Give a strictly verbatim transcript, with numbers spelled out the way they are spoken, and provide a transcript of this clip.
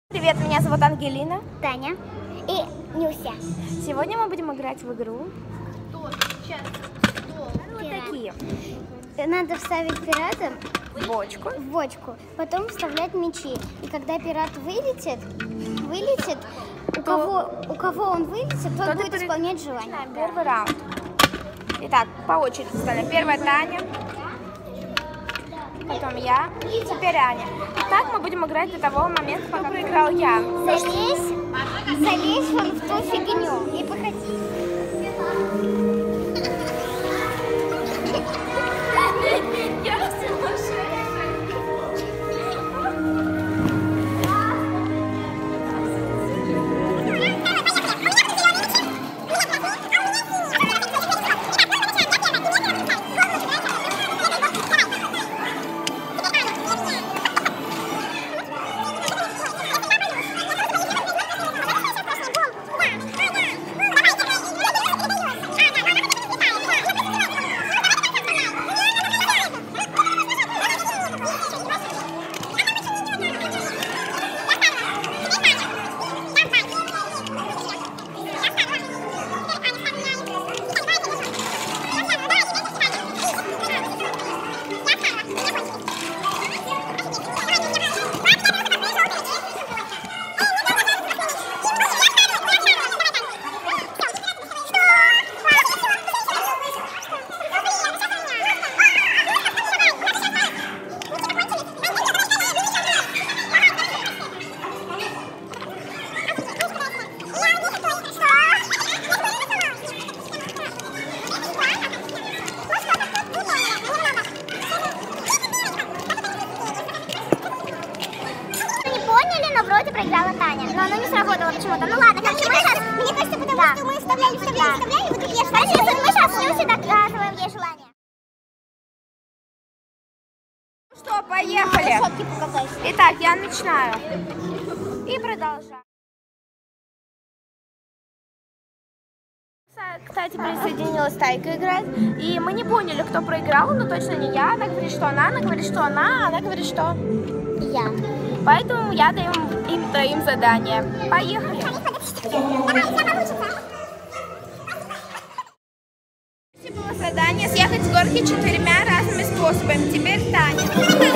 Привет, меня зовут Ангелина, Таня и Нюся. Сегодня мы будем играть в игру. Вот такие. Надо вставить пирата В бочку. в бочку, потом вставлять мячи. И когда пират вылетит, вылетит, у кого, у кого он вылетит, тот будет пере- исполнять желание. Начинаем первый раунд. Итак, по очереди стали. Первая Таня, потом я, теперь Аня. Так мы будем играть до того момента, пока проиграл я. Залезь, залезь вон в ту фигню и покати. Но вроде проиграла Таня. Но оно не сработало почему-то. Ну ладно, короче, мы сейчас... Мне кажется, потому да. что мы вставляли, вставляли, да. вставляли, вот тут я Короче, мы сейчас с Нюсей доказываем ей желание. Ну что, поехали. Итак, я начинаю. И продолжаю. Кстати, присоединилась Тайка играть. И мы не поняли, кто проиграл, но точно не я. Она говорит, что она, она говорит, что она, она говорит, что Я. Поэтому я даю им троим задание. Поехали. Было задание съехать с горки четырьмя разными способами. Теперь Таня.